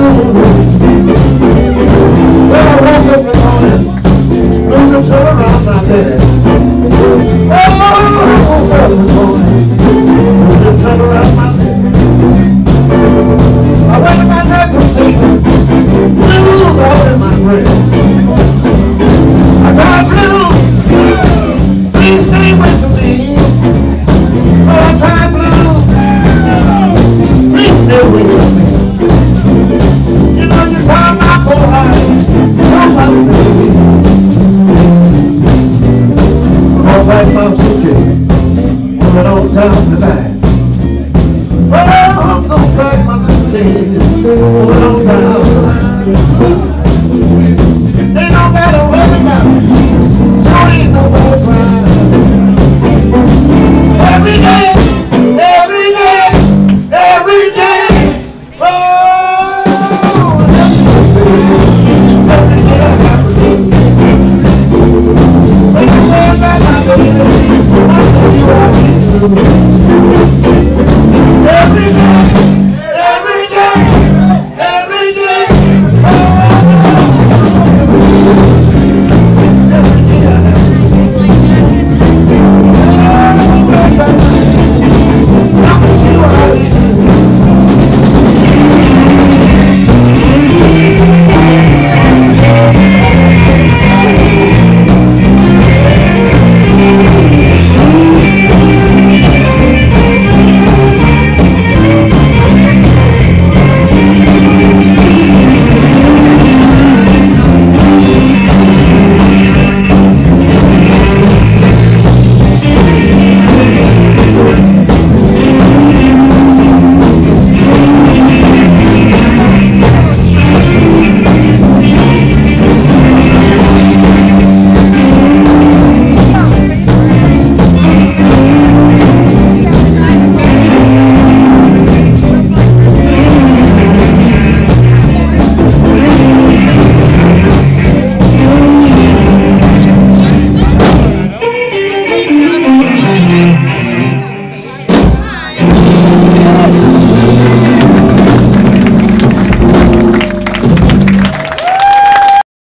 Well, I woke up this morning, losing trouble around my head. Oh, I woke up this morning, losing trouble around my head. I went to my natural seat, blues all in my breath. I got blues, please stay with me. Oh, I got blues, please stay with me. You know you call my poor heart, somebody baby. I'm gonna pack my suitcase, put it on down the line. Oh, I'm gonna pack my suitcase, put it on down the line.